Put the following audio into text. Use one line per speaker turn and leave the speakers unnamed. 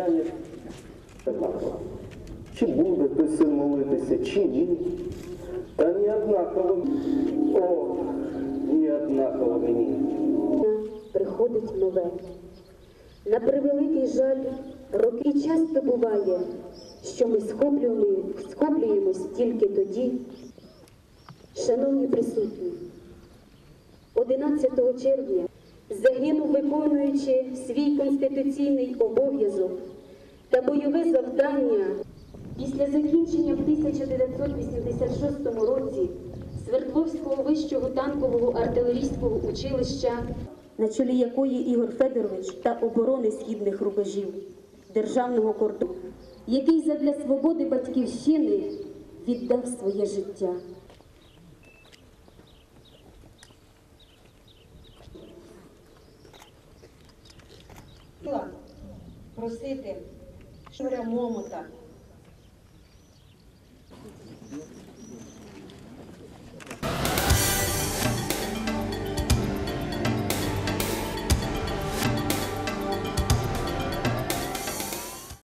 виявляє однаково. Чи буде той син молитися, чи ні? Та ні однаково. О, ні однаково мені.
Приходить нове. На превеликий жаль, роки часто буває, що ми схоплюємось тільки тоді. Шановні присутні, 11 червня загинув, виконуючи свій конституційний обов'язок та бойове завдання. Після закінчення в 1986 році Свердловського вищого танкового артилерійського училища, на чолі якої Ігор Федорович та оборони східних рубежів державного кордону, який задля свободи батьківщини віддав своє життя.
Просити Шуря Момота